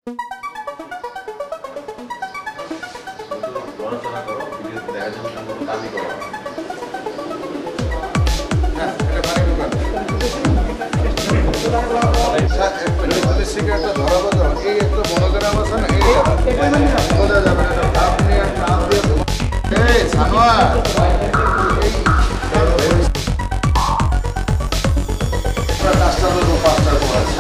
পড়াশোনা করো, ভিডিও দেখার জন্য কোনো কাজই করো না। সিগারেটটা ধরাবো যখন এই একটা মনোগ্রাম আছে না, এই বোঝা যাবে না। আপনি একটা হাত দিয়ে এই সানোয়ার কাজটা তো পাঁচটার পর আছে।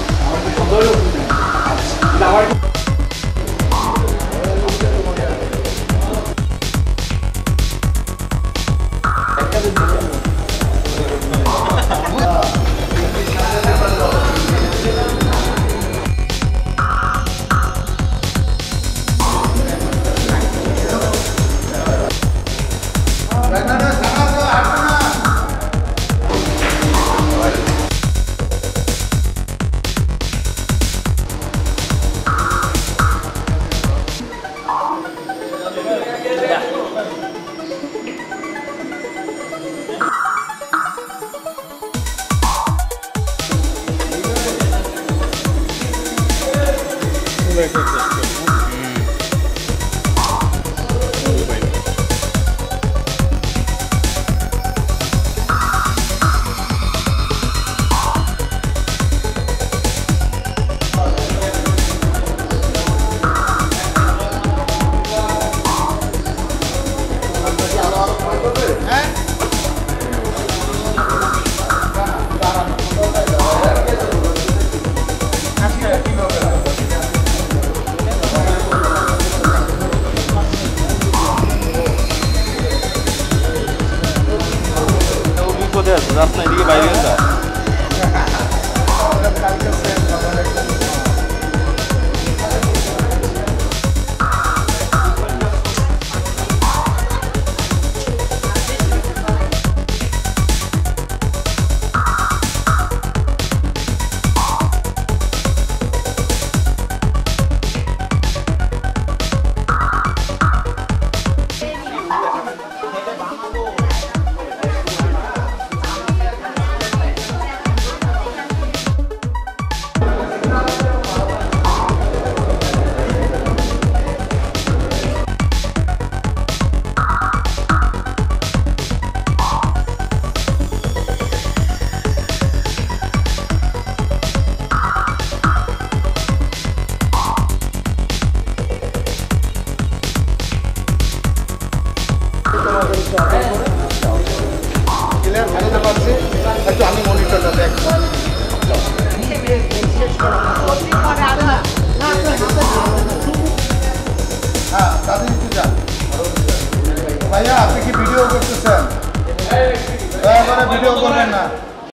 রাস্তা এদিকে বাইরে যায়। আমি মনিটরটা দেখবো। হ্যাঁ দাদি একটু যান। ভাইয়া আপনি কি ভিডিও করতেছেন? ভিডিও করবেন না।